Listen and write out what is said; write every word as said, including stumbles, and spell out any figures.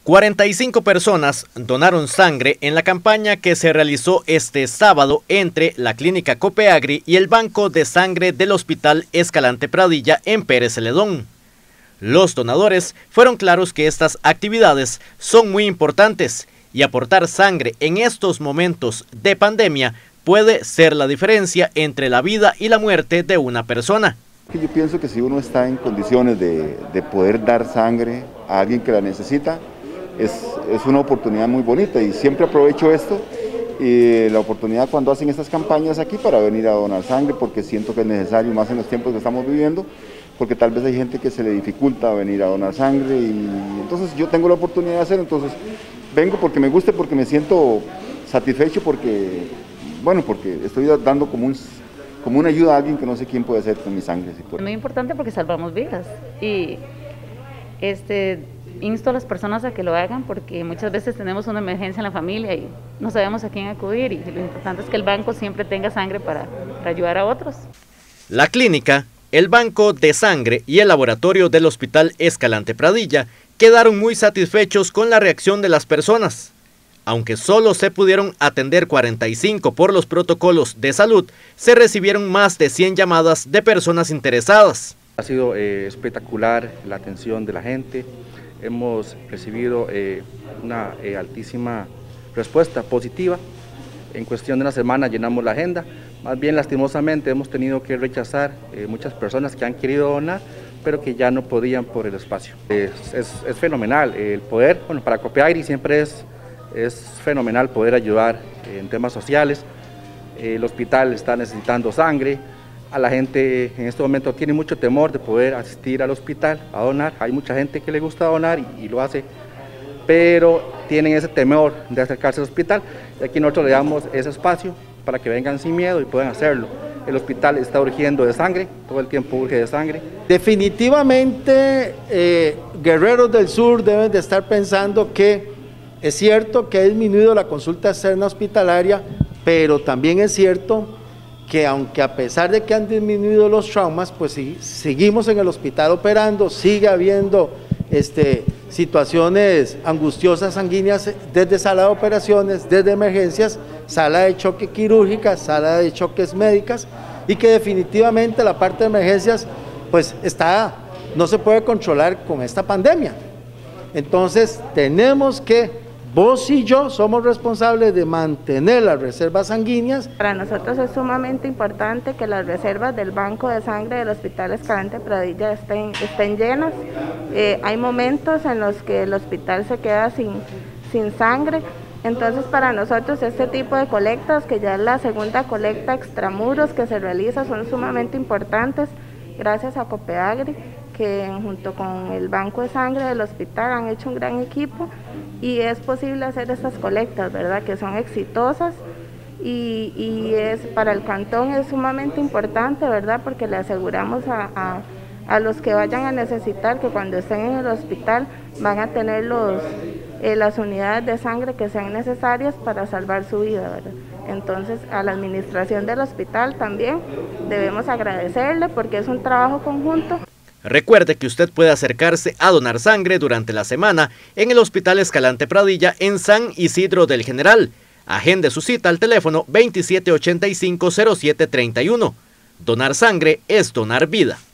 cuarenta y cinco personas donaron sangre en la campaña que se realizó este sábado entre la Clínica Copeagri y el Banco de Sangre del Hospital Escalante Pradilla en Pérez Celedón. Los donadores fueron claros que estas actividades son muy importantes y aportar sangre en estos momentos de pandemia puede ser la diferencia entre la vida y la muerte de una persona. Yo pienso que si uno está en condiciones de, de poder dar sangre a alguien que la necesita, es, es una oportunidad muy bonita y siempre aprovecho esto y la oportunidad cuando hacen estas campañas aquí para venir a donar sangre, porque siento que es necesario, más en los tiempos que estamos viviendo, porque tal vez hay gente que se le dificulta venir a donar sangre y entonces yo tengo la oportunidad de hacerlo, entonces vengo porque me gusta, porque me siento satisfecho, porque, bueno, porque estoy dando como un... como una ayuda a alguien que no sé quién puede hacer con mi sangre. Si es muy importante porque salvamos vidas y este, insto a las personas a que lo hagan porque muchas veces tenemos una emergencia en la familia y no sabemos a quién acudir y lo importante es que el banco siempre tenga sangre para, para ayudar a otros. La clínica, el Banco de Sangre y el laboratorio del Hospital Escalante Pradilla quedaron muy satisfechos con la reacción de las personas. Aunque solo se pudieron atender cuarenta y cinco por los protocolos de salud, se recibieron más de cien llamadas de personas interesadas. Ha sido eh, espectacular la atención de la gente, hemos recibido eh, una eh, altísima respuesta positiva. En cuestión de una semana llenamos la agenda, más bien lastimosamente hemos tenido que rechazar eh, muchas personas que han querido donar, pero que ya no podían por el espacio. Es, es, es fenomenal el poder, bueno, para Copeagri siempre es... Es fenomenal poder ayudar en temas sociales. El hospital está necesitando sangre. A la gente en este momento tiene mucho temor de poder asistir al hospital a donar. Hay mucha gente que le gusta donar y, y lo hace, pero tienen ese temor de acercarse al hospital. Y aquí nosotros le damos ese espacio para que vengan sin miedo y puedan hacerlo. El hospital está urgiendo de sangre, todo el tiempo urge de sangre. Definitivamente, eh, Guerreros del Sur deben de estar pensando que es cierto que ha disminuido la consulta externa hospitalaria, pero también es cierto que aunque a pesar de que han disminuido los traumas, pues sí, seguimos en el hospital operando, sigue habiendo este, situaciones angustiosas sanguíneas desde sala de operaciones, desde emergencias, sala de choque quirúrgica, sala de choques médicas, y que definitivamente la parte de emergencias pues está, no se puede controlar con esta pandemia. Entonces tenemos que, vos y yo somos responsables de mantener las reservas sanguíneas. Para nosotros es sumamente importante que las reservas del Banco de Sangre del Hospital Escalante Pradilla estén, estén llenas. Eh, hay momentos en los que el hospital se queda sin, sin sangre, entonces para nosotros este tipo de colectas, que ya es la segunda colecta extramuros que se realiza, son sumamente importantes, gracias a Copeagri, que junto con el Banco de Sangre del hospital han hecho un gran equipo y es posible hacer estas colectas, ¿verdad?, que son exitosas y, y es para el cantón es sumamente importante, ¿verdad?, porque le aseguramos a, a, a los que vayan a necesitar que cuando estén en el hospital van a tener los, eh, las unidades de sangre que sean necesarias para salvar su vida, ¿verdad? Entonces a la administración del hospital también debemos agradecerle porque es un trabajo conjunto. Recuerde que usted puede acercarse a donar sangre durante la semana en el Hospital Escalante Pradilla en San Isidro del General. Agende su cita al teléfono veintisiete ochenta y cinco cero siete treinta y uno. Donar sangre es donar vida.